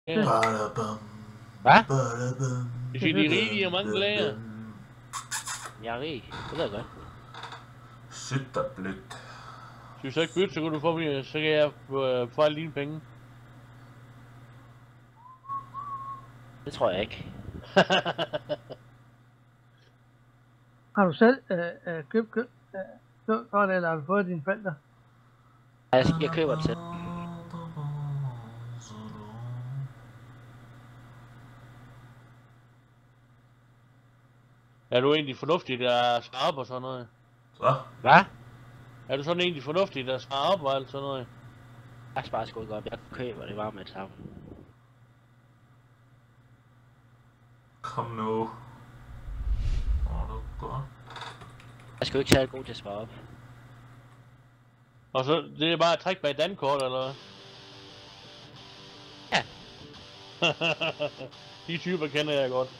Ja. Hvad? Du siger, de er rige og mange læger. Jeg er rig, det ved jeg godt. Sødt og blødt. Hvis du ikke bytte, så kan du få mig, så kan jeg få alle dine penge. Det tror jeg ikke. Har du selv købt godt, eller har du fået dine forældre? Jeg køber det selv. Er du egentlig fornuftig, der sparer op og sådan noget? Hvad? Er du sådan egentlig fornuftig, der sparer op og alt sådan noget? Jeg sparer sgu ikke op. Jeg køber det bare med det samme. Kom nu. Det er godt. Jeg skal jo ikke særlig god til at spare op. Og så, det er bare at trække bag dankort, eller hvad? Ja. De typer kender jeg godt.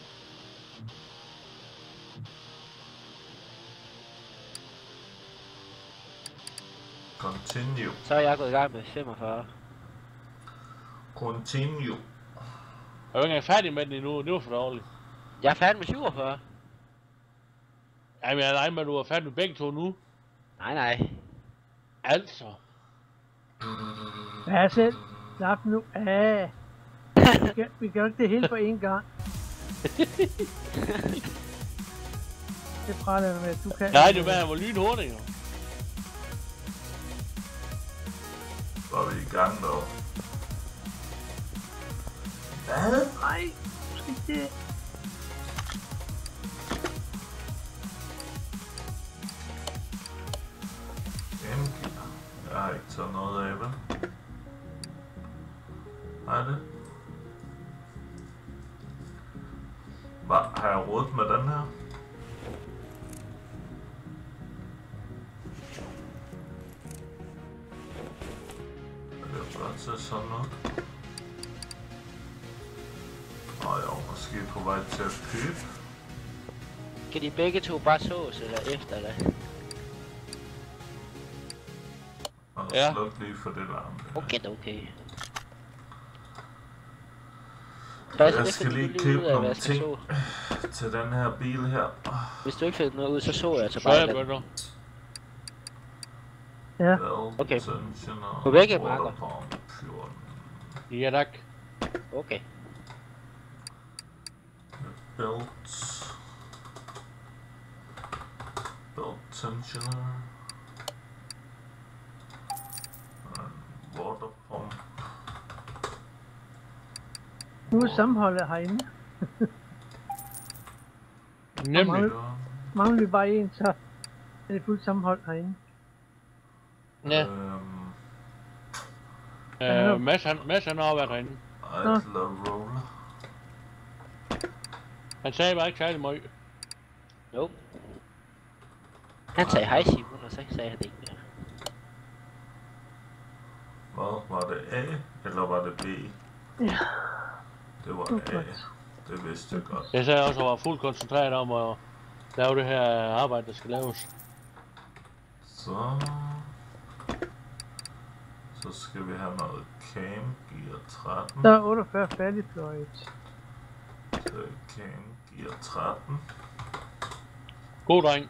Continue. Så er jeg gået i gang med 45. Continue. Jeg er jo ikke engang færdig med den endnu, det var for dårligt. Jeg er færdig med 47. Jamen jeg regner med, at du er færdig med begge to nu. Nej. Altså. Ja, selv. Slap nu af. Vi kan jo ikke det hele på én gang. Det praler du med, at du kan. Nej, det var han var lynhurtig jo. Så er vi i gang dog. Hvad? Nej, du skal ikke det. Jeg har ikke taget noget af, vel? Har det? Hvad? Har jeg råd med den her? Det er godt til sådan noget. Og jeg er måske på vej til at købe. Kan de begge to bare sås eller efter det? Og Ja. sluk lige for det larm. Okay. Jeg skal lige købe nogle ting til den her bil her. Hvis du ikke finder noget ud, så så jeg så Så bare er jeg den. bønder. Ja. Okay. På begge marker. Ja tak. Okay. Belt tensioner. Water pump. Nu er sammenholdet herinde. Nemlig. Mangler vi bare en, så er det fuldt sammenhold herinde. Ja. Mads han har været herinde. Idler roller. Han sagde bare ikke særlig meget. Nope. Han sagde hej Simon, og så sagde han det ikke mere. Hvad? Var det A, eller var det B? Ja. Det var A. Det vidste jeg godt. Jeg sagde også, at jeg var fuldt koncentreret om at lave det her arbejde, der skal laves. Så skal vi have noget cam gear 13. Der er 48 færdigpløjet. Så cam gear 13. God dreng.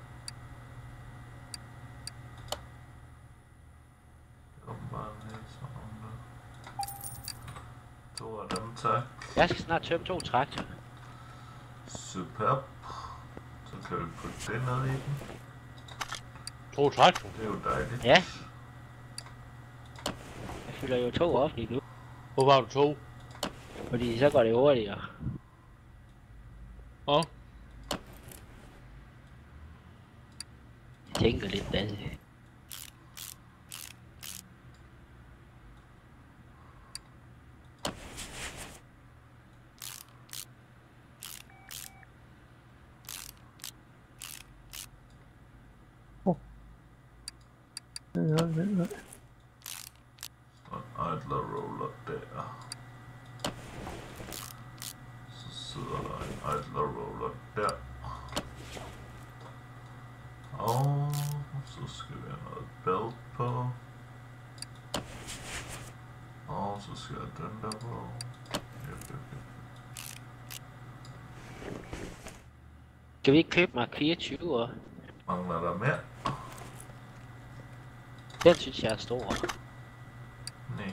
To af dem, tak. Jeg skal snart tømme 2 traktorer. Superb. Så kan vi putte det ned i den. 2 traktor. Det er jo dejligt. Ja. Jeg fylder jo 2 op lige nu. Hvor var du 2? Fordi så går det hurtigere. Åh. Jeg tænker lidt da. Idler roller der. Så sidder der en idler roller der. Og så skal vi have noget belt på. Og så skal jeg den der på. Skal vi ikke købe Mark 24 år? Mangler der mere? Den synes jeg er stor. Nej.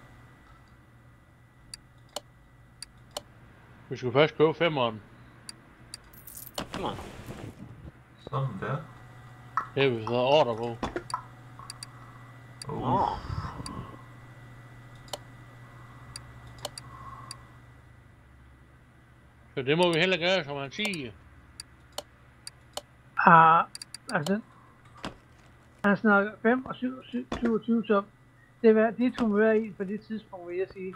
Vi skulle først købe 5'eren. Kom on. Sådan der. Det har vi fået ordre på. Så det må vi heller gøre, som han siger. Altså, han snakker 5 og 27, så det var dit humør i på det tidspunkt, vil jeg sige.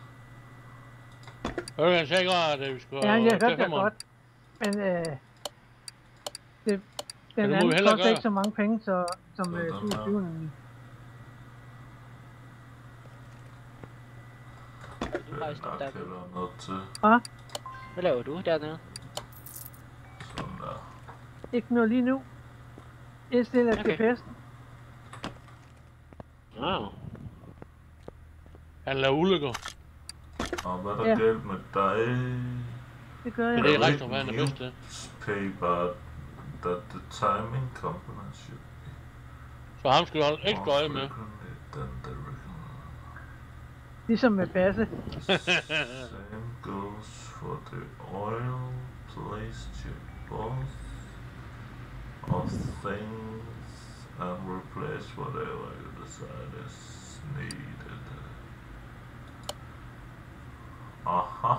Hørte han sagde godt, at vi skulle Ja, jeg hørte det 5'eren. godt, men den må vi anden hellere koster gøre. ikke så mange penge, som 27 nemlig. Du rejste op dernede. Eller noget til. Hvad laver du dernede? Sådan der. Ikke noget lige nu. Indstiller Okay. GPS'en. Wow. Han laver ulykker. Og hvad er der Ja. galt med dig? Det gør Men jeg. det er rigtig, hvad han er bedst til. Newspaper that the timing component should be. Så ham skal du holde ekstra øje med. Ligesom med Basse. Same goes for the oil. Place check both of things and replace whatever you decide is needed. Aha.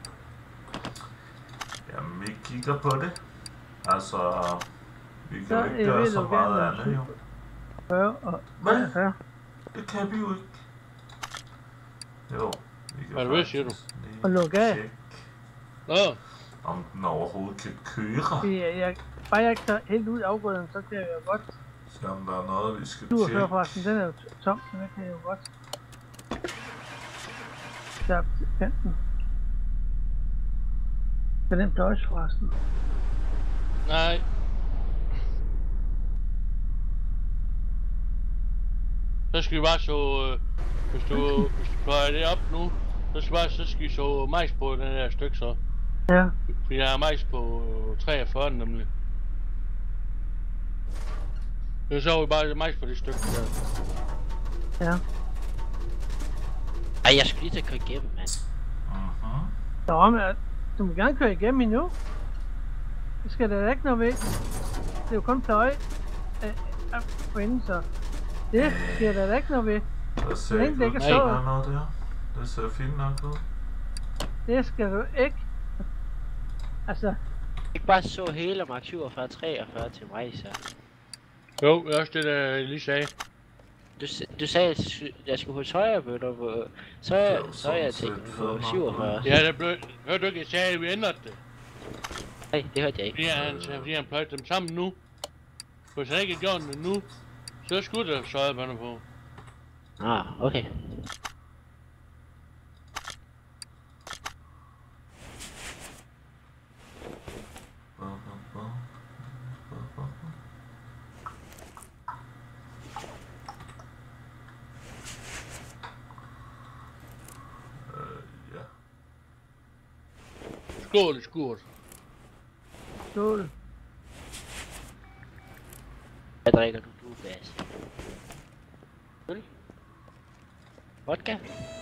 Jamen, vi kigger på det. Altså, vi kan Så jo ikke jeg gøre vil så jo meget gerne andet, jo. 40 og Hvad? 40. Det kan vi jo ikke. Jo, vi kan Hvad er det ved, siger du? lige Og lukke af. tjekke, Nå, om den overhovedet kan køre. Bare jeg ikke tager helt ud af afgrøden, så kan jeg jo godt. Se om der er noget, vi skal 47 tjekke. forresten, den er jo tom, så den kan jeg jo godt. Der til kanten. Så den dodge forresten. nej. Så skal vi bare så, hvis du pløjer det op nu, så skal vi så majs på den her stykke så. Ja, Fordi jeg har majs på 43 nemlig. Så har vi bare majs på det stykke der. ja. Ej, jeg skulle lige til at køre igennem, mand. Mhm. Du må gerne køre igennem endnu. Det skal der da ikke noget ved. Det er jo kun pløje for inden, så det sker der da ikke noget ved. Der ser Længe ikke det ud ikke til, er at så- der er noget der. Det ser fint nok ud. Det skal du ikke. Altså, Ikke bare så hele Mark 47 43 til mig, så. Jo, det er også det der jeg lige sagde. Du sagde, at jeg skulle hos højrebøtter, hvor så er jeg tænkt på 47. Ja, det blev... Hørte du ikke, jeg sagde, at vi ændrede det? Nej, det hørte jeg ikke. Fordi han pløjte dem sammen nu. Hvis han ikke gjorde det nu, så skulle der søjebånder på. Okay. Ja. Skål i skurt. skål. Hvad drikker du, Bas? Øl? Vodka?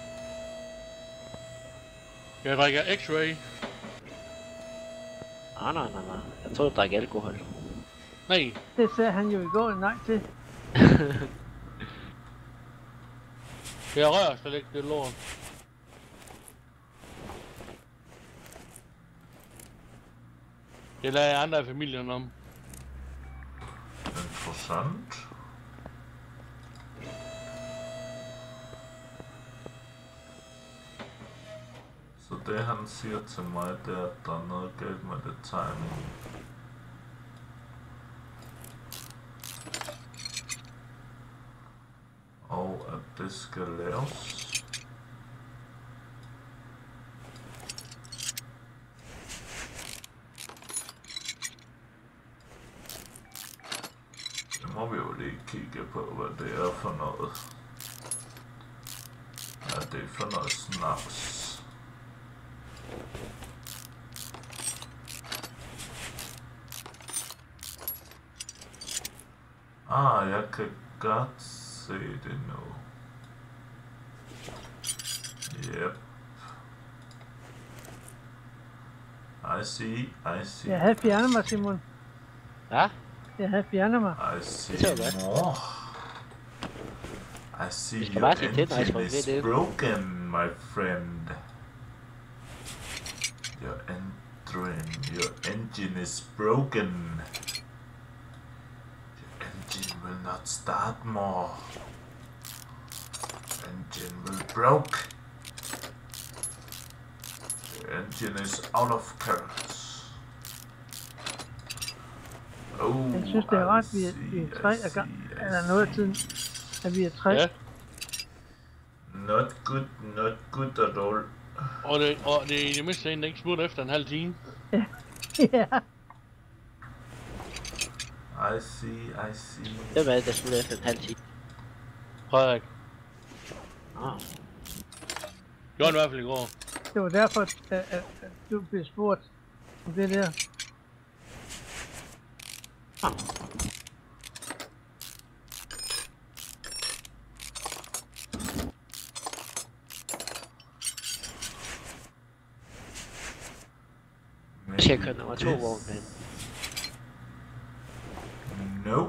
Jeg drikker X-Ray. Nej. Jeg tror, du drikker alkohol. Nej, Det sagde han jo i går nej til. jeg rører slet ikke det lort. Det lader jeg andre af familien om. Interessant. Så det han siger til mig, det er, at der er noget galt med det timing. Og at det skal laves. Det må vi jo lige kigge på, hvad det er for noget. Ja, det er for noget snaps. Jeg kan godt se det nu. Yep. I see. Jeg havde fjernet mig, Simon. Hvad? Jeg havde fjernet mig. I see more. I see your engine is broken, my friend. Your engine is broken. Your engine will not start more. Engine will broke. The engine is out of carrots. Oh, Jeg synes, det er ret, vi er 3 af gang. Eller noget af tiden, at vi er 3. Ja. Not good at all. Og det er i det mindste en, der ikke smutter efter en halv time. Ja. I see. Det var det, der smutter efter en halv time. Frederik. Ah. Gjorde han i hvert fald i går. Det var derfor, at du blev spurgt om det der. Jeg skal køre nummer 2 vogn med. No.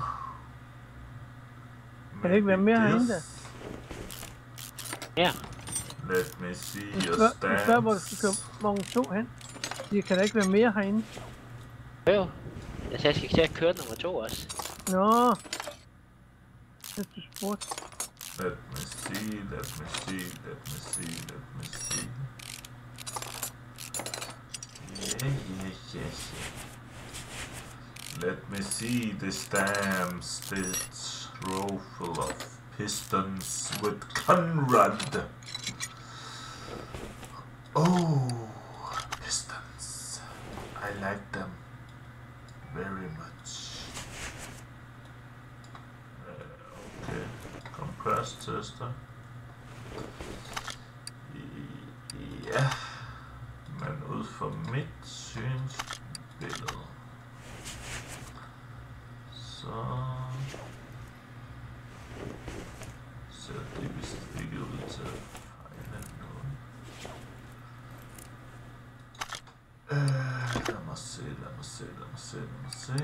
Kan det ikke være mere herinde da? Ja. Let me see Du your spørger, hvor du skal køre vogn 2 hen. De kan da ikke være mere herinde. Jo. Jeg skal ikke køre nummer 2 også. Nå. Det du spurgte. Let me see. Yeah. Let me see the stamps, this row full of pistons with Conrad. Oh, pistons. I like them very much. Okay, compressed tester. Ja, men ud fra mit synsbillede, så ser det vist ikke ud til at fejle noget. Lad mig se.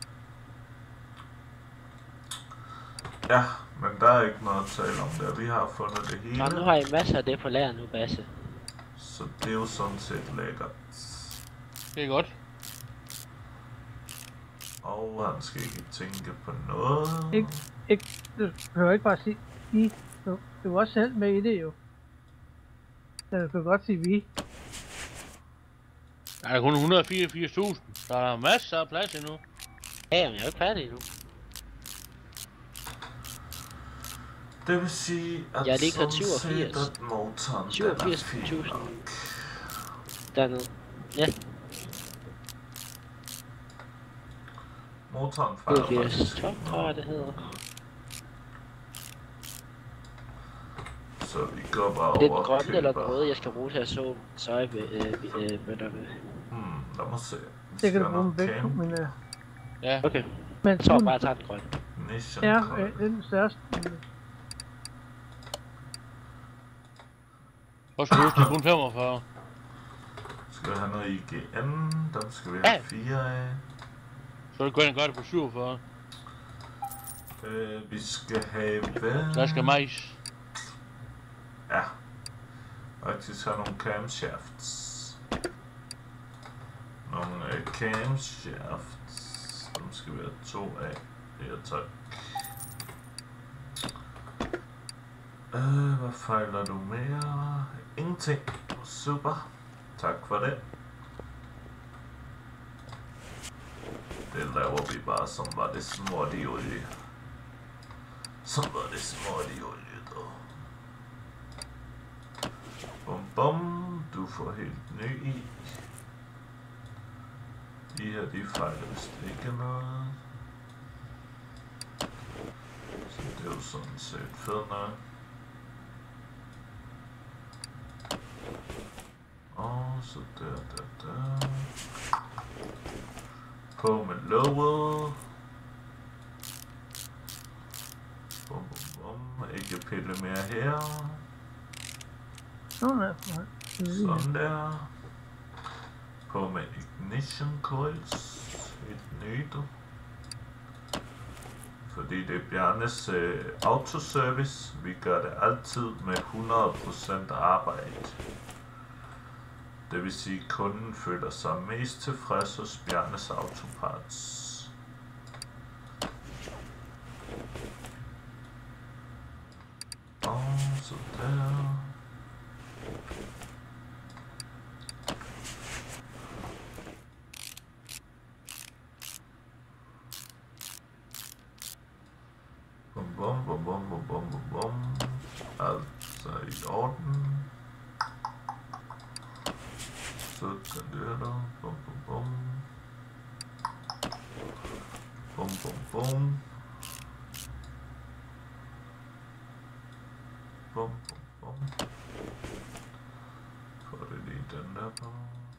Ja, men der er ikke noget at tale om der. Vi har fundet det hele. Og nu har I masser af det på lager nu, Basse. Så det er jo sådan set lækkert. Det er godt. Og han skal ikke tænke på noget. Ikke, du behøver ikke bare sige I. Du var også selv med i det jo. Så du kan godt sige vi. Der er kun 184.000. Der er masser af plads endnu. Ja, men jeg er ikke færdig endnu. Det vil sige, at jeg er lige sådan 87. set, at motoren 87.000. Dernede. Ja. Motoren fejler 87 top, tror jeg det hedder. Så vi går bare over det er den grønne eller den røde, jeg skal bruge til at så bønderne. Lad mig se. Det kan du bruge med begge to, men Ja. Okay. Men så bare tage den grønne. Ja, det er den største. Hvor skal du huske, kun 45? Skal vi have noget IGN? Dem skal vi have 4 af. Så du gå ind og gøre det på 47. Vi skal have hvad? Der skal majs. Ja. Faktisk have nogle camshafts. Nogle camshafts. Dem skal vi have 2 af. Ja, tak. Hvad fejler du mere? Ingenting. Super. Tak for det. Det laver vi bare, som var det smurt i olie. Dog. Bum, du får helt ny i. De her, de fejler vist ikke noget. Så det er jo sådan set fedt nok. Og Så der. På med låget. Ikke pille mere her. Sådan der. På med ignition coils. Et nyt. Fordi det er Bjarnes autoservice. Vi gør det altid med 100% arbejde. Det vil sige, at kunden føler sig mest tilfreds hos Bjarnes Autoparts. Og så der. Bum. Alt er i orden. Sådan der. Bum. Får det lige den der på.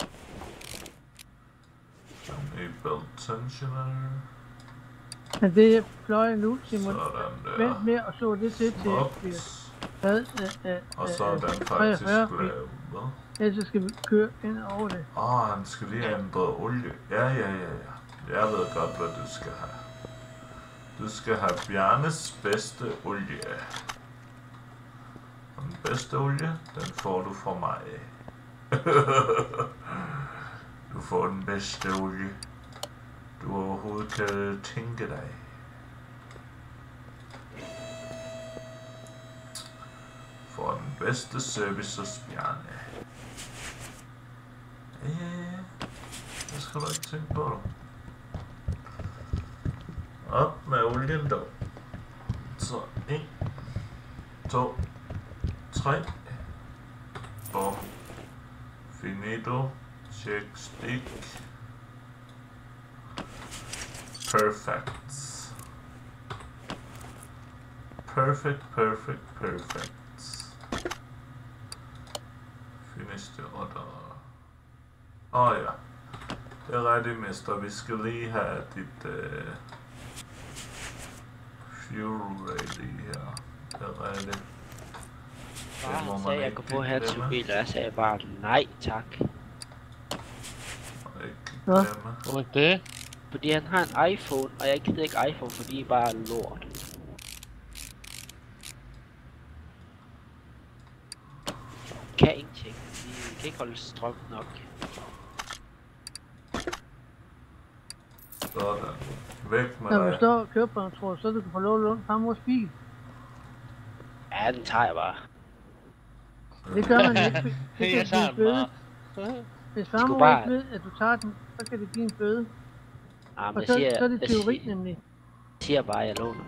Enable tensioner. Men det jeg pløjer nu, Simon. Sådan der. Vent med at slå det til hvad? Og så er den faktisk lavet. Ellers skal vi køre ind over det. Han skal lige have ændret olie. Ja. Jeg ved godt, hvad du skal have. Du skal have Bjarnes bedste olie. Og den bedste olie, den får du fra mig. Du får den bedste olie, du overhovedet kan tænke dig. For den bedste service hos Bjarne. Det skal du ikke tænke på. Op med olien dog. Så 1, 2, 3. Og finito. Check stick. Perfect. Finish the order. Ja. Det er rigtigt, mester. Vi skal lige have dit fuel ready her. Det er rigtigt. Han sagde, jeg kunne få hans bil, og jeg sagde bare nej tak. Hvorfor ikke det? Fordi han har en iPhone, og jeg gider ikke iPhone, fordi det er bare lort. Kan ingenting. Vi kan ikke holde strøm nok. Sådan. Væk med Når du dig. står og kører på en tråd, så du kan få lov at låne farmors bil. Ja, den tager jeg bare. Det gør man ikke. Det Jeg kan tager give en den bøde. bare. Hvis farmor bare- ikke ved, at du tager den, så kan det give en bøde. Ah, men Og jeg så, siger, så er det jeg teori siger, nemlig. siger bare, at jeg låner.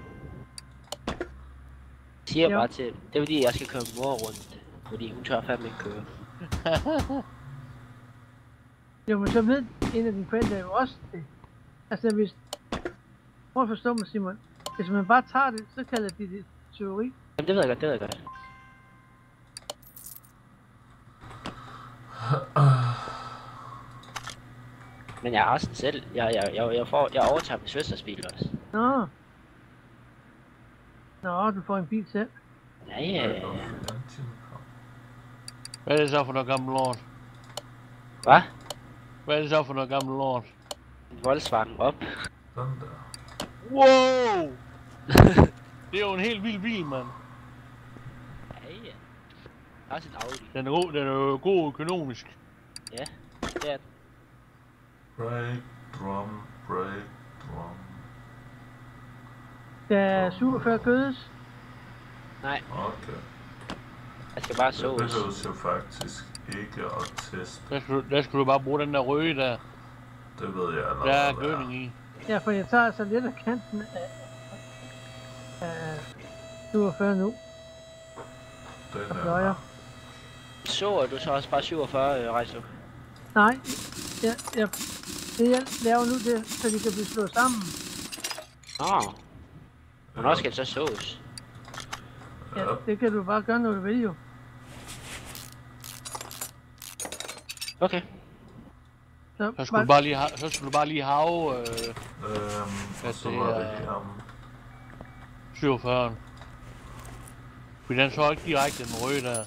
Jeg siger Jo. bare til, det er fordi, jeg skal køre mor rundt. Fordi hun tør fandme ikke køre. Jo, men så ved en af dine forældre jo også det. Altså hvis... Prøv at forstå mig, Simon. Hvis man bare tager det, så kalder de det teori. Jamen det ved jeg godt, det ved jeg godt. Men jeg har også den selv. Jeg overtager min søsters bil også. Nå, du får en bil selv. Ja. Hvad er det så for noget gammel lort? Hvad? Hvad er det så for noget gammel lort? En Volkswagen op. Sådan der. Wow! Det er jo en helt vild bil, mand. Ja. Også en Audi. Den er jo god økonomisk. Ja, det er den. Break drum. Der er 47 gødes. Nej, Okay. jeg skal bare Det sås. behøves jo faktisk ikke at teste. Der skal du bare bruge den der røde der. Det ved jeg allerede. Der er hvad gødning i. Ja, for jeg tager altså lidt af kanten af 47 nu. Den Og er pløjer. Så du så også bare 47, Rejso? Nej, det jeg laver nu, det er, så de kan blive slået sammen. Nå. Hvornår skal det så sås? Ja, det kan du bare gøre, når du vil jo. Okay. Så skulle du bare lige have, og så var det her om 47'eren. Fordi den så ikke direkte den røde der.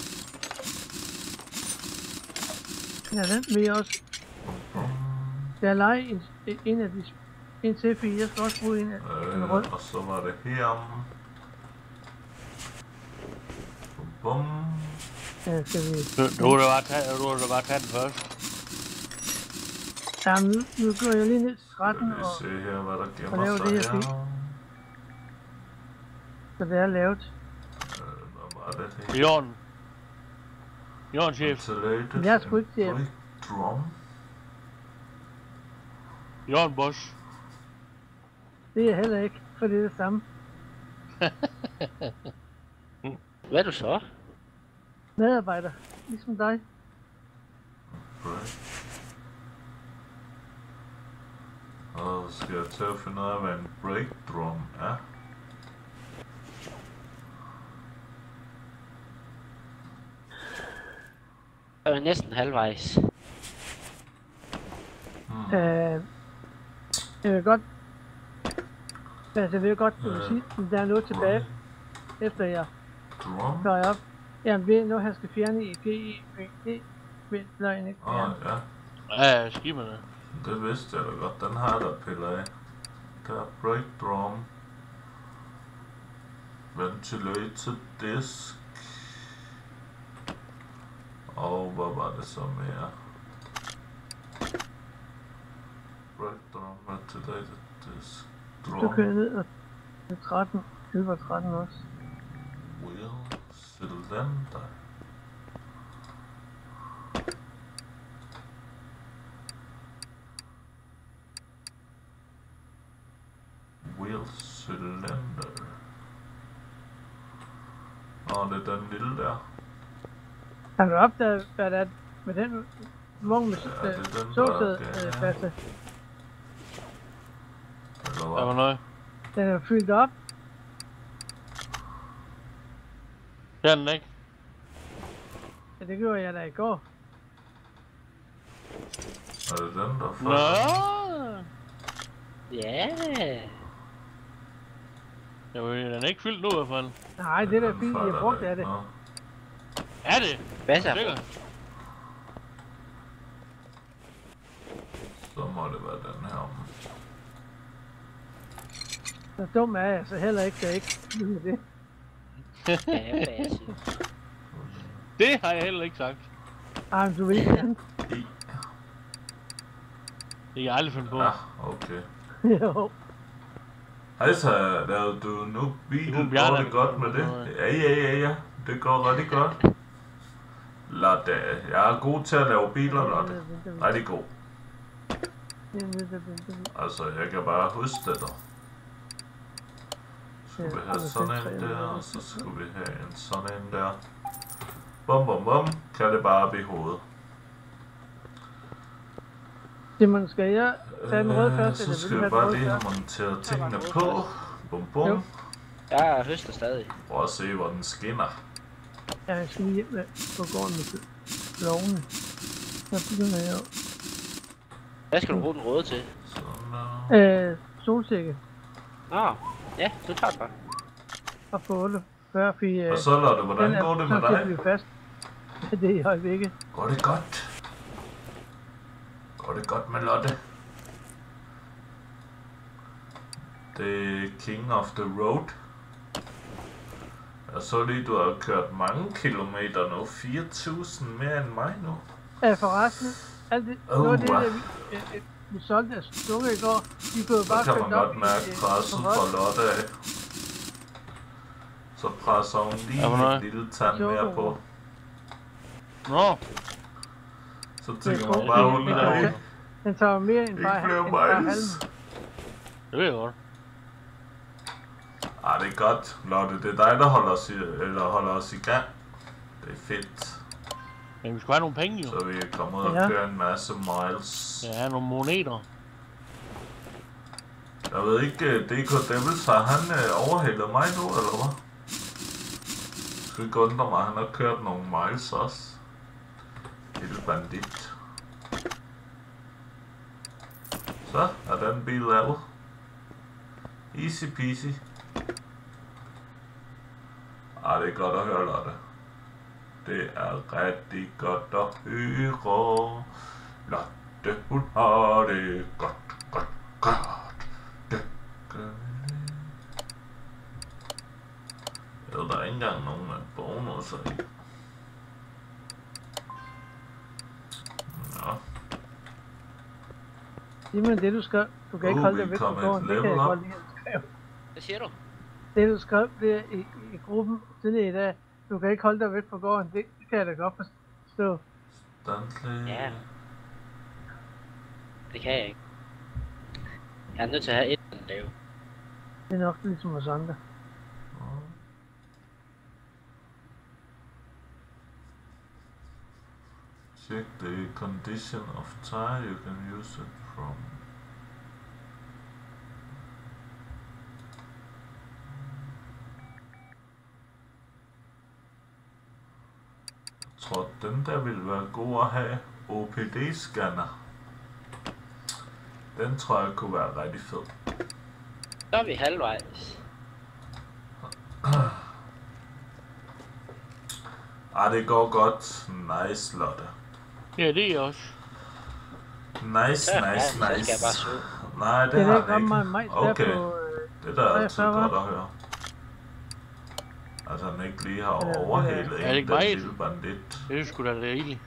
Ja, den vil jeg også. Jeg leger en af de... En C4, jeg skal også bruge en rød. og så var det her om bum. Ja, skal vi... Du har da bare taget den først. Ja, nu går jeg lige ned til retten og se her, hvad der gemmer lave sig det her her. Så det er lavet. Hvad var det her? Jorden, chef. Jeg er sgu ikke chef. Drum. Jorden, boss. Det er heller ikke, for det er det samme. Hvad er du så? Medarbejder, ligesom dig. Right. Og så skal jeg til at finde ud af, hvad en break drum er. Jeg er næsten halvvejs. Jeg vil godt... Altså, jeg ved godt, du vil sige, at der er noget tilbage, efter jeg går op. Jamen, ved nu, han skal fjerne i GIVD, løgn ikke? Ja. Ja, skiberne. Det vidste jeg da godt, den har der piller af. Der er break drum. Ventilator disk. Og hvad var det så mere? Break drum, ventilator disk. Så kører jeg ned og 13, 11 og 13 også. Wheel cylinder. Wheel cylinder. Nå, det er den lille der. Har du opdaget, hvad der er med den vogn med såsædepladser? Der var noget. Den er fyldt op. Det er den ikke. Ja, det gjorde jeg da i går. Er det den der får? Nå. Ja. Den er ikke fyldt nu i hvert fald. Nej, det der fint, jeg brugte af det. Er det? Hvad så? Så må det være den her om. Så dum er jeg så heller ikke, der ikke ved det. Ja, basse. Det har jeg heller ikke sagt. Ej, men du vil ikke gerne. Det kan jeg aldrig finde på. Ja, okay. Jo. Hej så, lavede du nu bil? Går det godt med det? Ja. Det går rigtig godt. Lotte, jeg er god til at lave biler, Lotte. Rigtig god. Altså, jeg kan bare huske det der. Skulle vi have sådan en der, og så skulle vi have en sådan en der. Bum, kan det bare blive hovedet. Simon, skal jeg tage den røde først, så skal vi bare lige have monteret tingene på. Bum. Jeg høster stadig. Prøv at se, hvor den skinner. Ja, jeg skal lige hjem på gården med lovene. Så begynder jeg jo. Hvad skal du bruge den røde til? Sådan solsikke. Nå, ja, du tager den bare. Og få 48, fordi... Og så Lotte, hvordan går det med dig? Den er så fast. Det er i øjeblikket. Går det godt? Går det godt med Lotte? Det er King of the Road. Jeg så lige, du har kørt mange kilometer nu. 4.000 mere end mig nu. Ja, forresten. Alt det, noget af det, vi solgte af sukker i går, de kunne jo bare så kan købt man op godt mærke presset fra Lotte af. Så presser hun lige en lille tand mere på. Nå. Så tænker man bare, hun er den tager mere end bare halven. Det ved jeg godt. Ah, det er godt, Lotte. Det er dig, der holder os i gang. Det er fedt. Men vi skal have nogle penge, jo. Så vi kan komme ud og køre en masse miles. Ja, nogle moneter. Jeg ved ikke, DK Devils, har han overhældet mig nu, eller hvad? Jeg skal ikke undre mig, han har kørt nogle miles også. Helt bandit. Så er den bil lavet. Easy peasy. Det er godt at høre, Lotte. Det er rigtig godt at høre. Lotte, hun har det godt. Det gør det. Der er ikke engang nogen af bonusser i. Nå. Simon, det du skrev, du kan ikke holde dig væk fra gården, det kan jeg godt lide at skrive. Hvad siger du? Det du skrev der i gruppen tidligere i dag, du kan ikke holde dig væk fra gården, det kan jeg da godt forstå. Ja. Det kan jeg ikke. Jeg er nødt til at have et eller andet lave. Det er nok ligesom hos andre. Check the condition of tire you can use it from. Jeg tror, den der ville være god at have. OPD-scanner. Den tror jeg kunne være rigtig fed. Så er vi halvvejs. Det går godt. Nice, Lotte. Ja, det er også. Nice. Så skal jeg bare søge. Nej, det har den ikke. Okay. Det der er altid godt at høre. Altså han ikke lige har overhældet en den lille bandit. Det er sgu da rigeligt.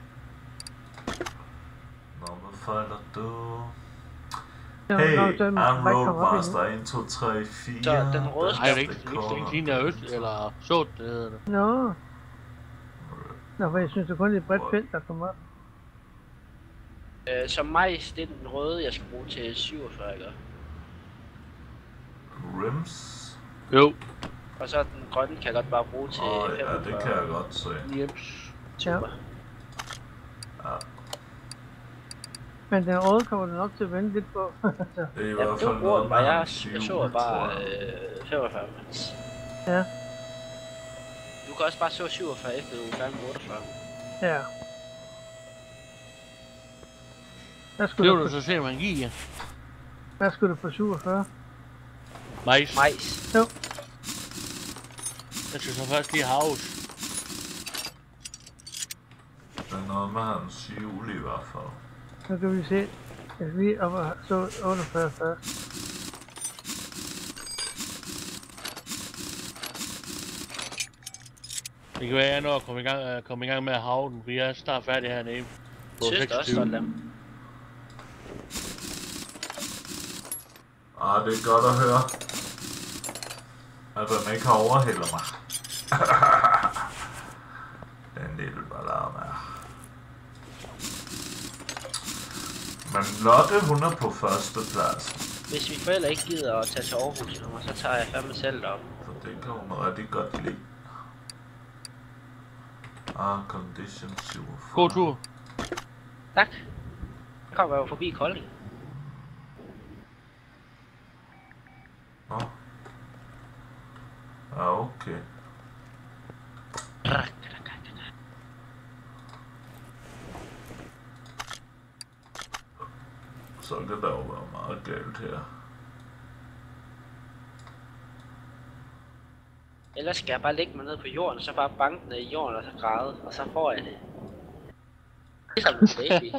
Nå, hvad fejler du? Hey, I'm Roadmaster 1, 2, 3, 4. Så den røde Nej, det er ikke ligner øst eller sort, det hedder det. Nå, for jeg synes, det kun er et bredt felt, der kommer op. Som majs, det er den røde, jeg skal bruge til 47, ikke? Rims? Jo. Og så den grønne kan jeg godt bare bruge til 45. Ja, det kan jeg godt se. Jeps. Super. Ja. Men den røde kommer du nok til at vente lidt på. Det er i hvert fald noget med jeg så bare 45 mens. Ja. Du kan også bare så 47 efter du er færdig med 48. Ja. Det vil du så se, man giver. Hvad skulle du på 47? Majs. Majs. Jo. Jeg skal så først lige haves. Det er noget med hans hjul i hvert fald. Nu kan vi se. Jeg skal lige op og så 48 først. Det kan være, at jeg når at komme i gang med at have den, for jeg er snart færdig hernede. På 26. Det er godt at høre. At den ikke har overhældet mig. Den lille ballade her. Men Lotte, hun er på første plads. Hvis mine forældre ikke gider at tage til Aarhus, så tager jeg fandme selv op. Så det kan hun rigtig godt lide. Condition 47. God tur. Tak. Så kommer jeg jo forbi Kolding. Nå. Ja, okay. Så kan der jo være meget galt her. Ellers skal jeg bare lægge mig ned på jorden, og så bare banke ned i jorden, og så græde, og så får jeg det. Det er som en baby.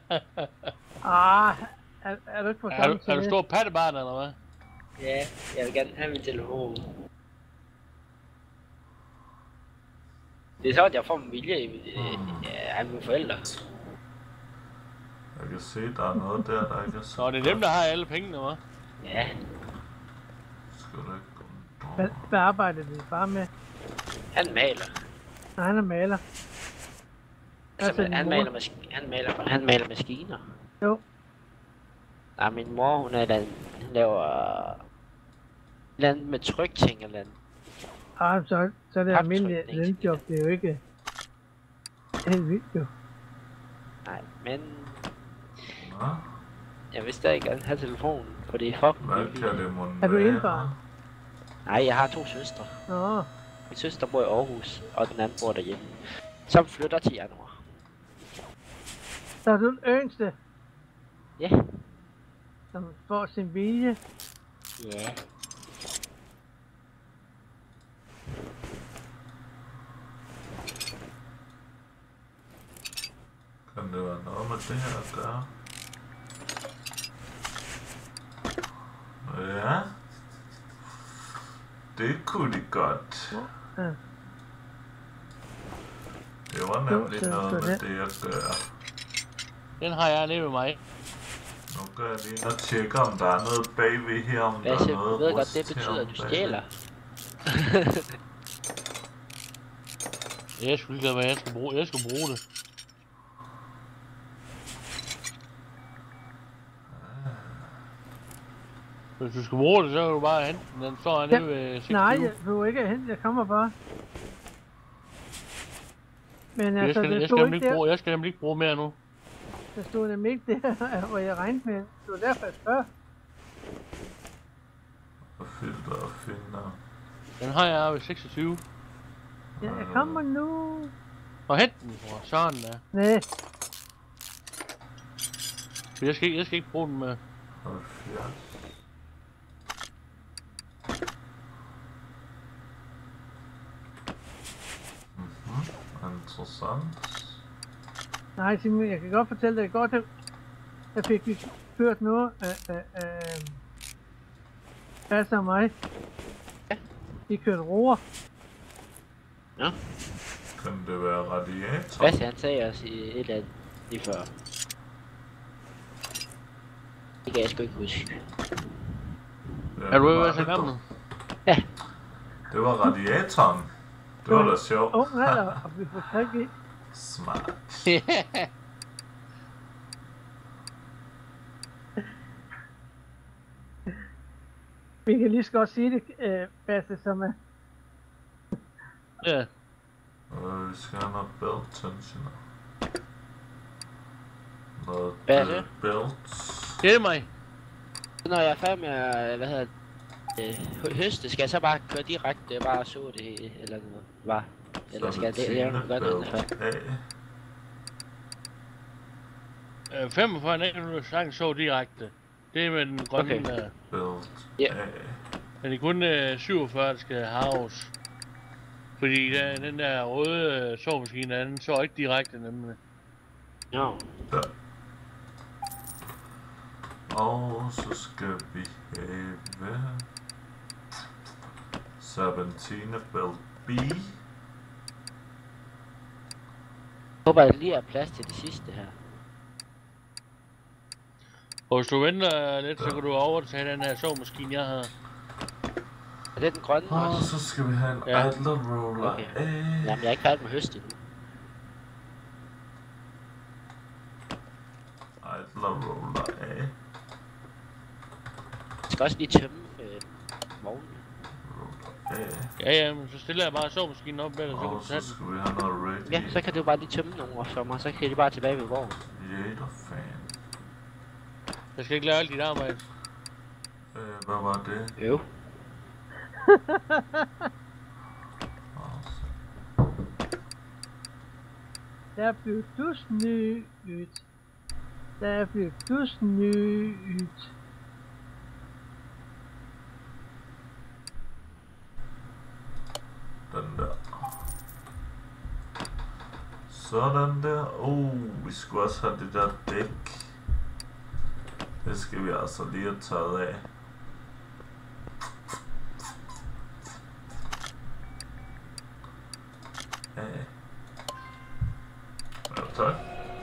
Er du ikke på samme Er du stor pattebarn, eller hvad? Ja, jeg vil gerne have min telefon. Det er så, at jeg får min vilje af mine forældre. Jeg kan se, der er noget der ikke er så. Nå, det er dem, der har alle pengene, hva'? Ja. Skal du ikke... Hvad arbejder din far med? Han maler. Nej, han er maler. Altså, han maler maskiner. Jo. Nej, min mor, hun laver land med trykting eller andet. Så er det almindeligt lønjob, det er jo ikke helt vildt jo. Nej, men... Nå? Jeg vidste ikke, at han havde telefonen, for det er fucking hvad kan det mon Er du indbarn? Nej, jeg har 2 søstre. Nå. Min søster bor i Aarhus, og den anden bor derhjemme. Som flytter til januar. Så er du den yngste, Ja. som får sin vilje. Ja. Kan det være noget med det her at gøre? Ja. Det kunne de godt. Ja. Det var nemlig noget med det at gøre. Den har jeg nede ved mig. Nu går jeg lige ind og tjekker, om der er noget bagved her, om der er noget ved godt, rust det betyder, at du bagved. stjæler. Jeg skulle ikke lade være, jeg skulle bruge det. Hvis du skal bruge det, så kan du bare hente den. Den står hernede ved 26. Nej, jeg vil ikke hente, jeg kommer bare. Men altså, det stod ikke der. Jeg skal nemlig ikke bruge mere nu. Det stod nemlig ikke der, hvor jeg regnede med. Det var derfor, jeg spørger. Og filter og finder. Den har jeg ved 26. Ja, jeg kommer nu. Og hent den, bror. Sådan der. Nej, For jeg skal ikke bruge den med. 70. Interessant. nej Simon, jeg kan godt fortælle dig godt, at fik vi hørt noget af Basse og mig. De kørte roer. Ja. Kan det være radiator? Basse han sagde os i et eller andet lige før. Det kan jeg sgu ikke huske. Er du ikke så gammel? Ja. Det var radiatoren. Det var da sjovt. Ung alder, og vi får træk i. Smart. Vi kan lige så godt sige det, Basse, som er... Ja. Vi skal have noget belt tensioner. Noget Basse? belt. Det er mig. Når jeg er færdig med at, hvad hedder det, høste, skal jeg så bare køre direkte, bare så det, eller noget, bare. Eller skal jeg lave noget godt andet før? 45 nægter du sagtens så direkte. Det er med den grønne Okay. der. Belt Ja. A. Men det er kun 47, der skal haves. Fordi den der røde sovemaskine, den så ikke direkte nemlig. Ja. Der. Og så skal vi have 17 belt B. Jeg håber, at lige er plads til det sidste her. Og hvis du venter lidt, så kan du overtage den her sovemaskine, jeg har. Er det den grønne Og også? så skal vi have en Ja. Adler Roller Okay. A. Jamen, jeg er ikke færdig med høst endnu. Adler Roller A. Jeg skal også lige tømme vognen. Roller A. Ja, men så stiller jeg bare sovemaskinen op med dig, så kan Og du tage så den. skal vi have noget ready. Ja, så kan du bare lige tømme nogle for mig, så kan de bare tilbage ved vognen. Radiator-fan. Jeg skal ikke lave alt dit arbejde. Hvad var det? Jo. Der blev du snydt. Der blev du snydt. Den der. Sådan der. Vi skulle også have det der dæk. Det skal vi altså lige have taget af. Ja, tak.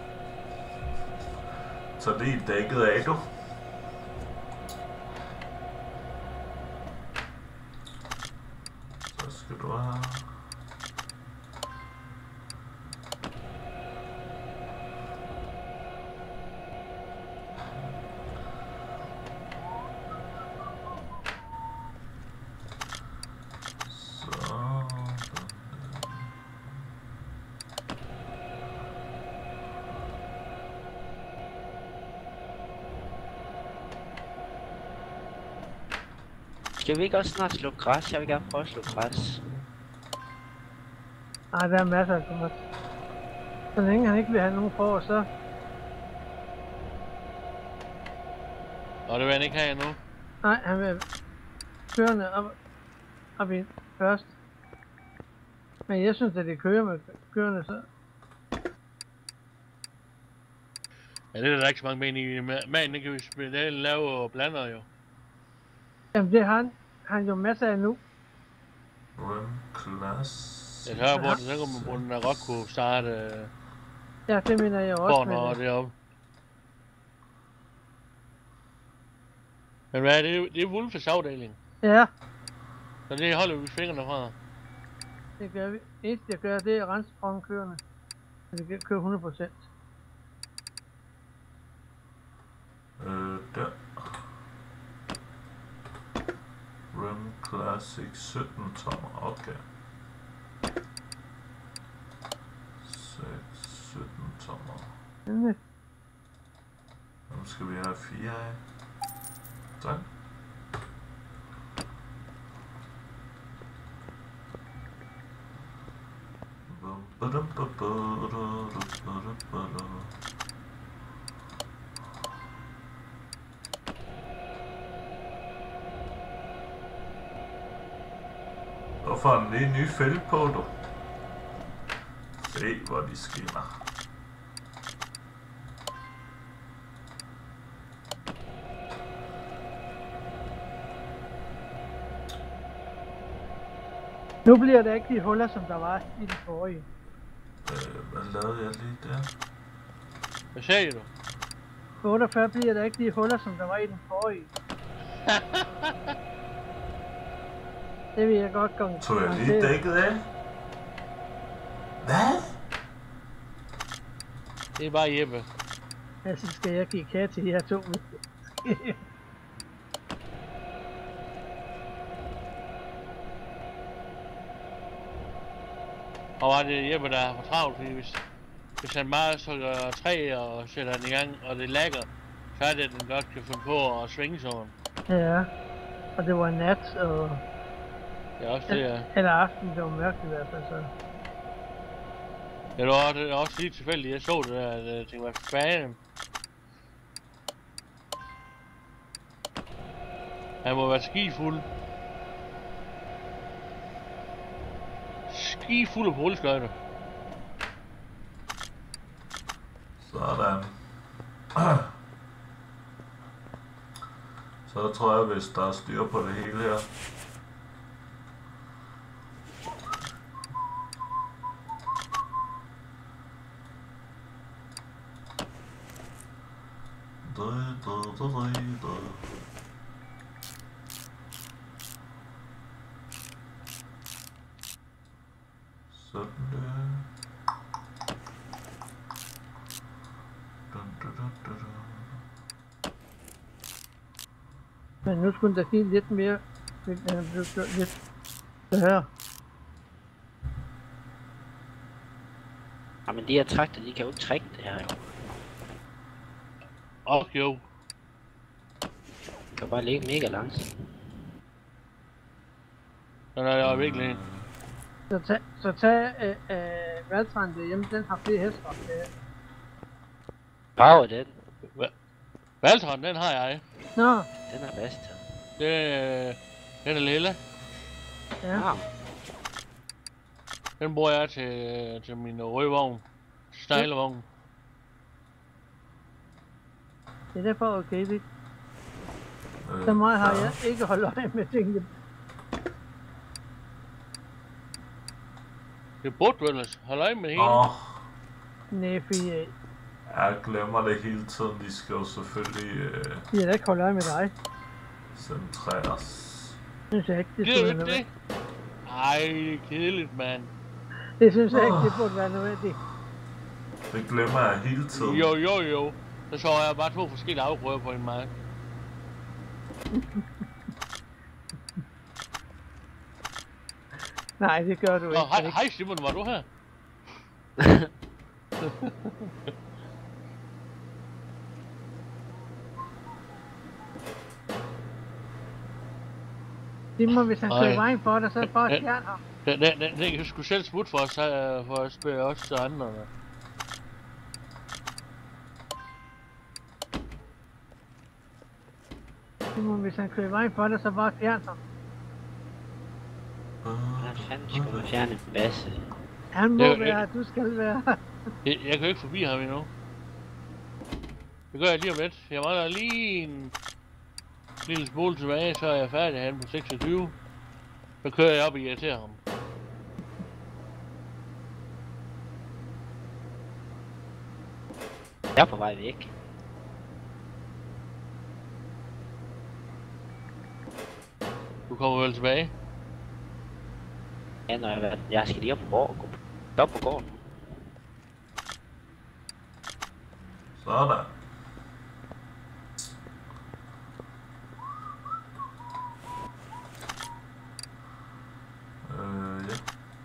Så det er dækket af, du. Så skal du have... Skal vi ikke også snart slå græs? Jeg vil gerne prøve at slå græs. Ej, der er masser af Thomas. Så længe han ikke vil have nogen for, så Og det vil han ikke have endnu. Nej, han vil kørende op i først. Men jeg synes, at det kører med kørende så. Ja, det er der ikke så mange ben i. Manden kan vi spille lave og blander jo. Jamen det har han jo masser af nu. Class. Jeg hører på det, så kan man bruge den godt kunne starte. Ja, det mener jeg også. Og deroppe. Men hvad er det? Det er Wolfes afdeling. Ja. Så det holder vi fingrene fra. Det gør vi. Eneste jeg gør, det er renseprøven kørende. Så det kan køre 100%. Der. Run Classic 17 tommer, okay. 17 tommer. Nu skal vi have 4 af. Tak. Hvorfor har den lige en ny fælde på, du? Se, hvor de skinner. Nu bliver der ikke de huller, som der var i den forrige. Hvad lavede jeg lige der? Hvad sagde du? På 48 bliver der ikke de huller, som der var i den forrige. Det vil jeg godt gøre. Tog jeg lige dækket af? Hvad? Det er bare Jeppe. Ja, så skal jeg give kære til de her to. Og var det Jeppe, der har for travlt, fordi hvis han bare trykker træ og sætter den i gang, og det lagger, så er det, at den godt kan finde på at svinge sådan. Ja, og det var nat, og... Det er også det, ja. Eller aften, det var mørkt i hvert fald, så... Det var også lige tilfældigt, jeg så det der, at jeg tænkte, hvad fanden? Han må være skifuld. Skifuld af rulleskøjter. Sådan. Så tror jeg, hvis der er styr på det hele her. Sådan der. Men nu skulle der give lidt mere... Lidt større. Jamen de her trakter, de kan jo ikke trække det her jo. Jo. Det kan bare ligge mega langt. Den er jo virkelig. Så tag Valtran derhjemme, den har flere hester. Power den. Valtran, den har jeg. Nå. Den er bedst. Den er lille. Ja. Den bruger jeg til min røde vogn. Stejle vogn. Det er derfor okay, det. Så meget har jeg ikke holdt øje med tingene. Det burde du ellers holde øje med det hele. Nej, fordi jeg glemmer det hele tiden. De skal jo selvfølgelig de har da ikke holdt øje med dig. Centreres. Synes jeg ikke, det skulle være noget. Ej, det er kedeligt, mand. Det synes jeg ikke, det burde være nødvendigt. Det glemmer jeg hele tiden. Jo. Så så jeg bare 2 forskellige afgrøder på en mark. Nej, det gør du ikke. Hej Simon, var du her? Simon, hvis han kører vejen for dig, så er det bare at fjerne ham. Den kan sgu selv smutte for at spørge os til andre. Simon, hvis han kører i vejen for dig, så bare fjern ham. Hvordan fanden skal man fjerne en basse? Han må være, du skal være. Jeg kan jo ikke forbi ham endnu. Det gør jeg lige om lidt. Jeg mangler lige en lille smule tilbage, så er jeg færdig herinde på 26. Så kører jeg op og irriterer ham. Jeg er på vej væk. Du kommer vel tilbage? Ja, når jeg skal lige op på gården. Op på gården. Sådan. Ja.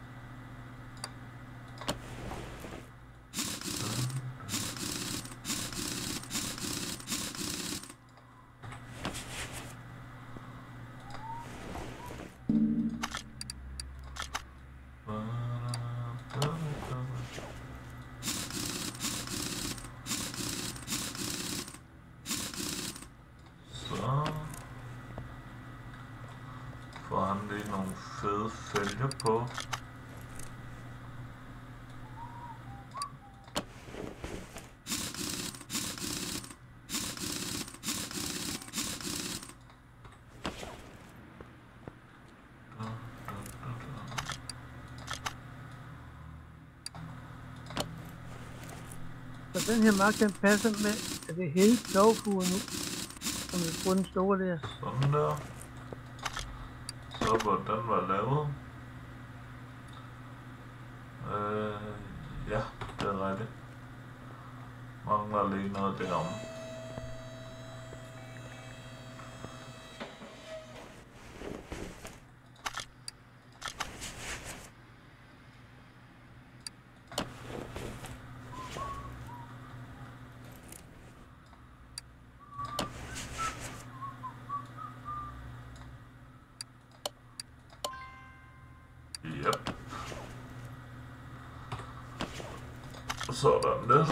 Får han lige nogle fede fælge på. Så den her mark, den passer med, at det er hele plovfugen nu, som vi bruger den store der. Sådan der. Så hvor den var lavet. Ja, det er rigtigt. Mangler lige noget derom. Yep. Sådan der.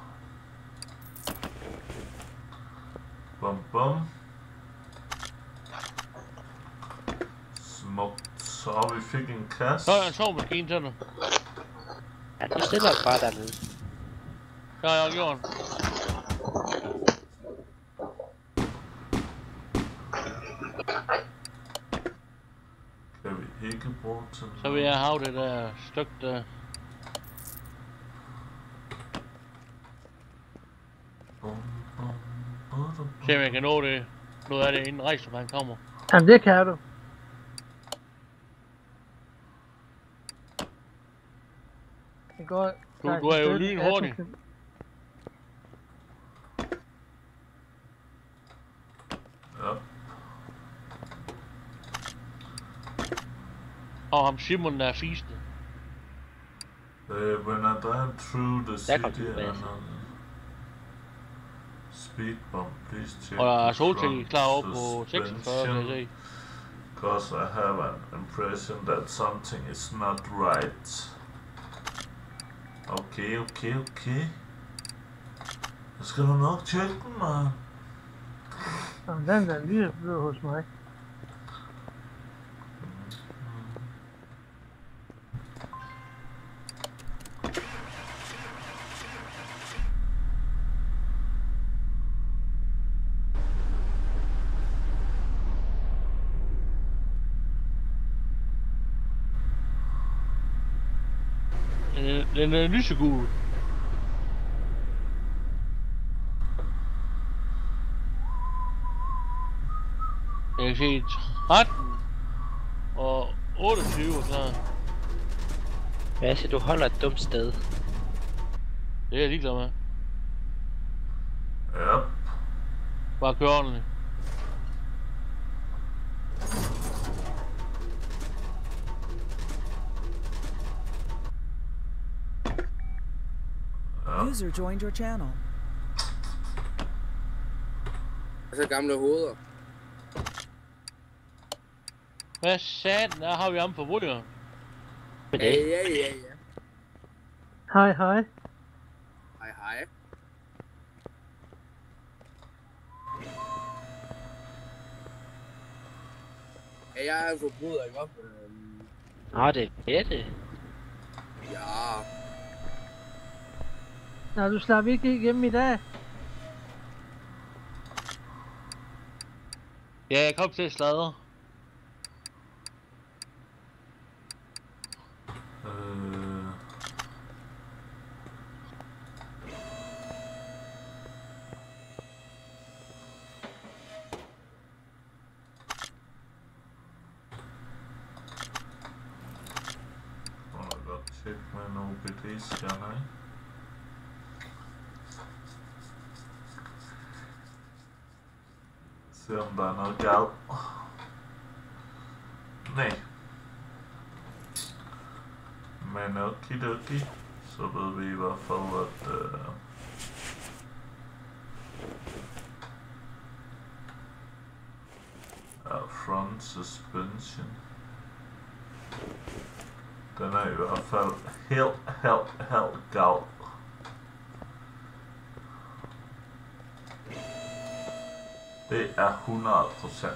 Bum bum. Smukt. Så vi fik en kasse. Så er der en sovemaskine til dig. Ja, du stiller dig bare dernede. Det har jeg gjort. Kan vi ikke bruge til Så vil jeg have det der stykke der. Se om jeg kan nå det. Nu er det inden rejsen, kommer. Jamen det kan du. Det går... Du er jo lynhurtig. Ja. Og ham Simon der er fisende. When I drive through the Der kom city du bag. and speed bump, please check Og der er the soltænke front klar over på 46, kan jeg se. Because I have an impression that something is not right. Okay. Jeg skal du nok tjekke den, man. Jamen den der lige blevet hos mig. Den er lysegul. Jeg kan se 13 og 28 og sådan. Basse, du holder et dumt sted. Det er jeg ligeglad med. Ja. Bare kør ordentligt. User joined your channel. Altså gamle hoveder. Hvad satan er, har vi ham på brugeren? Med Ja. det. Hej. Hej. Ja, jeg er en forbryder, ikke op? Nå, det er det. Ja. Nå, du slap ikke igennem i dag. Ja, jeg kom til at sladre. Tjek med en OBD-scanner, ikke? Se om der er noget galt. Nej. Men okidoki, så ved vi i hvert fald, at front suspension. Den er i hvert fald helt gal. Det er 100%.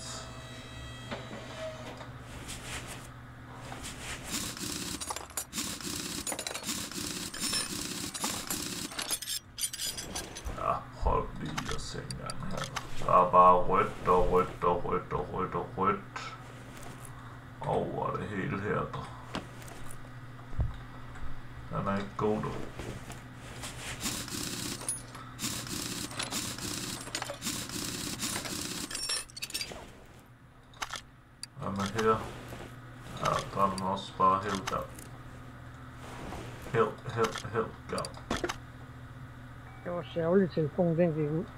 Ja, hold lige at se en gang her. Der er bare rødt og rødt og rødt og rødt og rødt over det hele her. Den er ikke god, du. Hvad med her? Ja, der er den også bare helt gal. Helt gal. Det var særligt, telefonen den gik ud.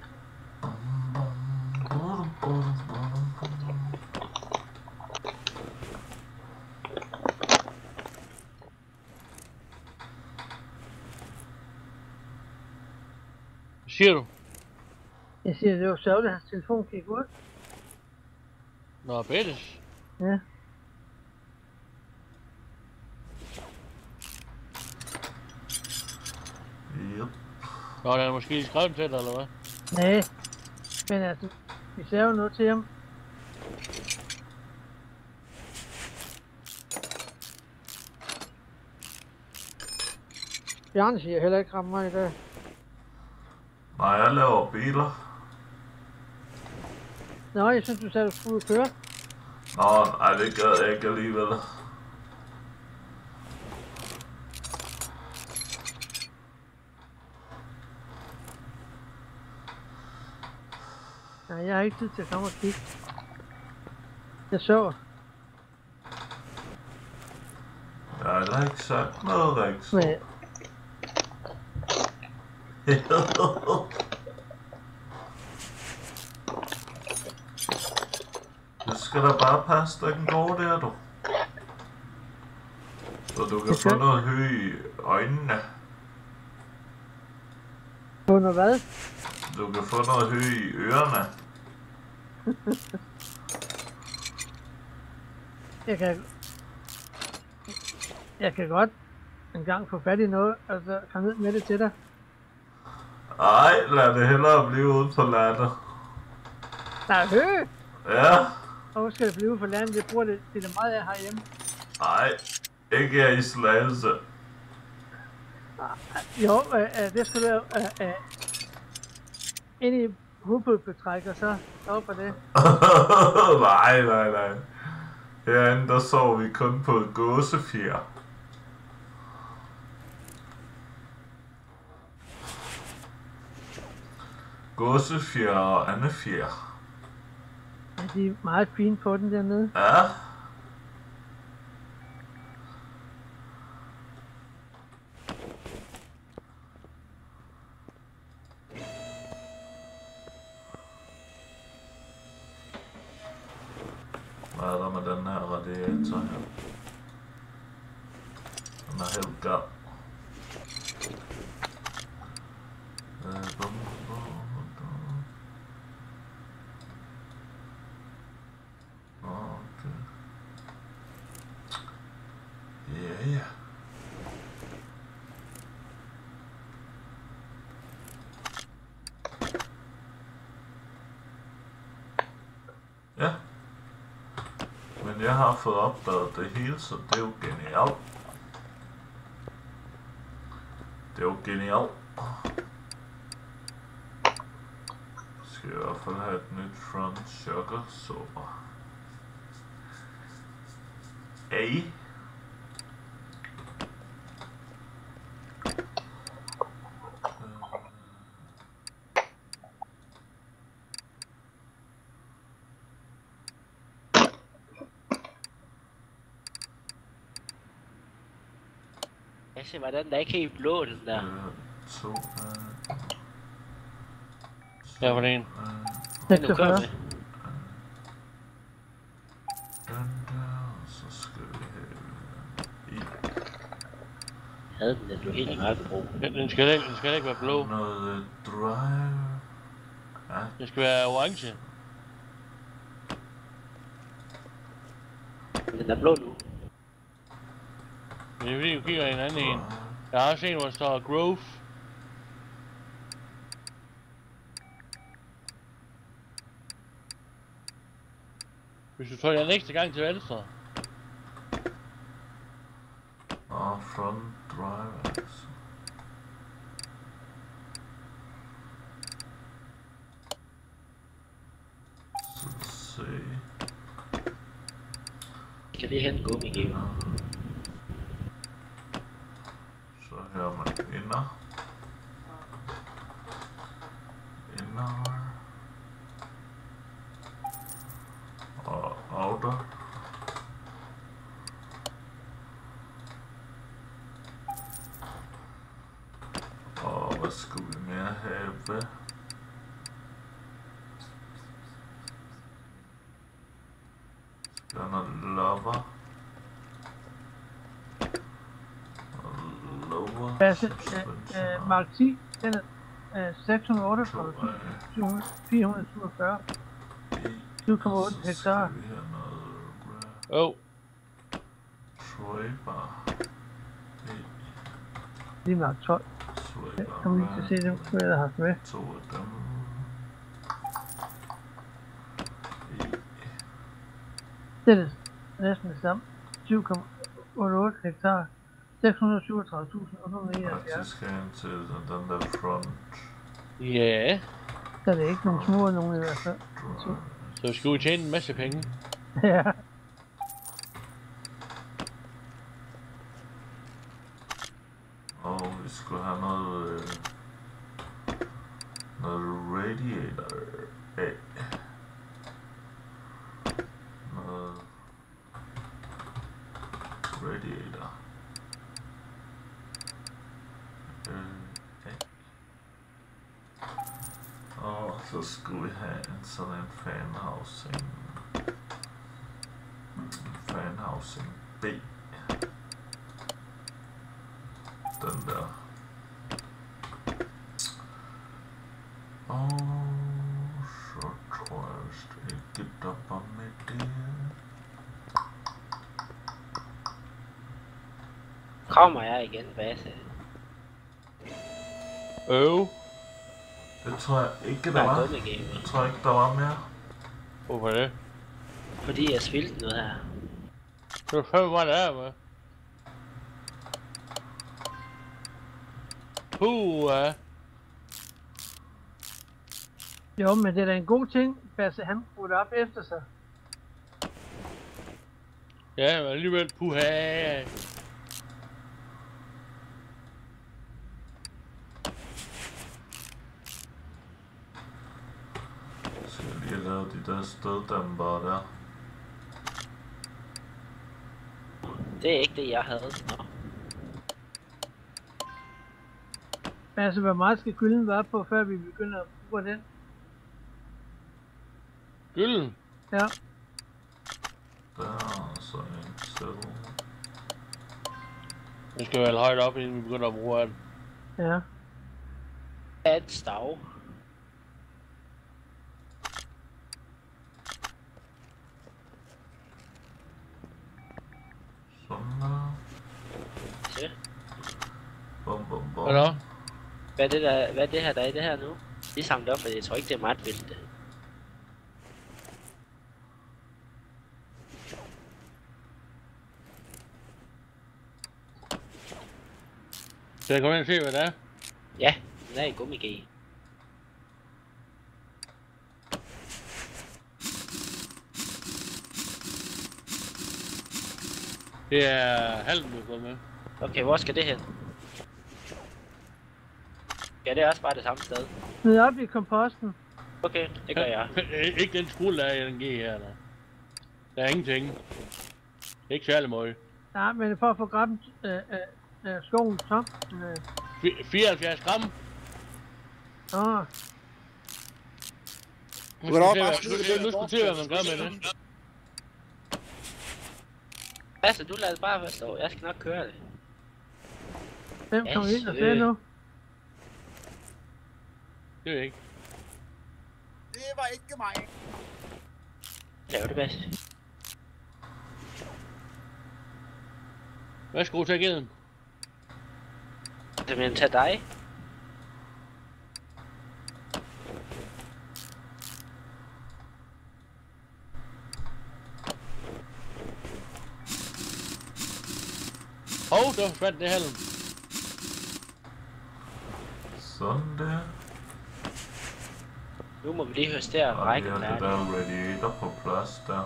Hvad siger du? Jeg siger, det var særligt, at hans telefon gik ud. Nå, Bettes. Ja. Yep. Nå, den er måske skrevet til dig, eller hvad? Nej. Men altså, vi sagde jo noget til ham. Bjarne siger heller ikke ramme mig i dag. Nej, jeg laver biler. Nå, jeg synes, du sagde, du skulle køre. Nå, nej, det gad jeg ikke alligevel. Nej, jeg har ikke tid til at komme og kigge. Jeg sover. Jeg har heller ikke sagt noget rigtigt. Men Det skal da bare passe, den går der, du. Så du kan få noget hø i øjnene. på noget hvad? Du kan få noget hø i ørerne. Jeg kan godt en gang få fat i noget, og så komme ned med det til dig. Ej, lad det hellere blive ude på landet. Nej, hø! Ja. Og hvor skal det blive for landet? Jeg bruger det til det meget af herhjemme. Ej, ikke her i Slagelse. Jo, det skal du ind i hovedbetræk, og så op på det. nej. Herinde, der sover vi kun på et gåsefjer. Gåsefjer og andefjer. Ja, de er meget fine på den dernede. Ja. Hvad er der med den her radiator her? Den er helt gal. Okay. Ja. Ja. Men jeg har fået opdaget det hele, så det er jo genialt. Det er jo genialt. Skal jeg i hvert fald have et nyt front shocker sober. A. Jeg ser, hvordan der ikke helt blå, den der. Ja, hvor er en? Den du kører med. Den der, så skal vi have... Havde den blev helt mørkebrun. Den skal ikke være blå. Noget drive... Ja. Det skal være orange. Den er blå nu. Det er fordi, du kigger en anden en. Jeg har også en, hvor der står Grove. Hvis du trykker den ekstra gang til venstre. Front drive altså. Så se. Kan det hente gummigiver? Så her er man inder. Og outer. Og hvad skulle vi mere have? Skal der noget lover? Basse, Mark 10, den er 648, 447. 7,8 hektar. Lige Mark 12. Jeg kommer lige til at se dem, som jeg har haft med. Det er næsten det samme. 7,88 hektar. 637.879. Faktisk skal han til den der front. Ja. Så er det ikke nogen små nogen i hvert fald. Så skal vi tjene en masse penge. Ja. Og vi skulle have noget radiator af. Noget radiator. Og så skulle vi have en sådan en fan housing B. Den der. Og så tror jeg vist ikke der var med det. Kommer jeg igen, Basse? Det tror jeg ikke, der var. Jeg tror ikke, der var mere. Hvorfor det? Fordi jeg spildte noget her. Det var fandme meget der, med. Jo, men det er da en god ting, Basse han ruller op efter sig. Ja, men alligevel puha. Skal jeg lige lave de der støddæmpere der? Det er ikke det, jeg havde. Nå. Altså, hvor meget skal gylden være på, før vi begynder at bruge den? Gylden? Ja. Der er så en til. Den skal være højt op, inden vi begynder at bruge den. Ja. Et stav. Sådan der. Se. Bum bum bum. Hvad da? Hvad er det her, der er i det her nu? De samlet op, for jeg tror ikke, det er meget vildt. Skal jeg komme ind og se, hvad det er? Ja, den er i gummi-G. Det er halven, du går med. Okay, hvor skal det hen? Ja, det er også bare det samme sted. Ned op i komposten. Okay, det gør jeg. Ikke den skole, der er i den G her, der. Der er ingenting. Ikke særlig meget. Ja, men for at få graben skoven tom. 74 gram. Åh. Nu skal se, hvad man gør med det. Altså, du lader det bare forstå. Jeg skal nok køre det. Hvem kommer ind og ser nu? Det ved jeg ikke. Det var ikke mig. Det var det bedste. Værsgo, tag geden. Det vil tage dig. Der fandt det halm. Sådan der. Nu må vi lige justere rækken færdig. Og det der radiator på plads der.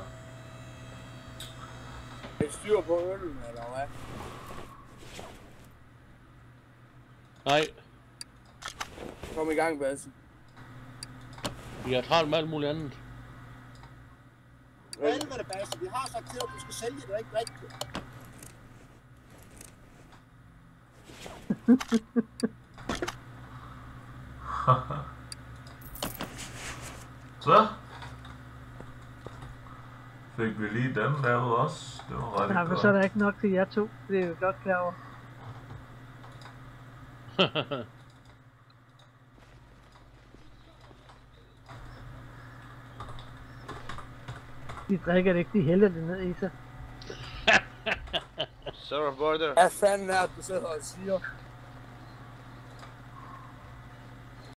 Er I styr på øllen, eller hvad? Nej, Kom i gang, Basse. vi har travlt med alt muligt andet. Hvad er det, Basse? Vi har sagt til, at du skal sælge det ikke rigtigt. Så fik vi lige den lavet også. Det var ret Ja, men godt. så er der ikke nok til jer to. Det er jo godt klar over. De drikker det ikke, de hælder det ned i sig. Server border. Hvad fanden er det, du sidder og siger?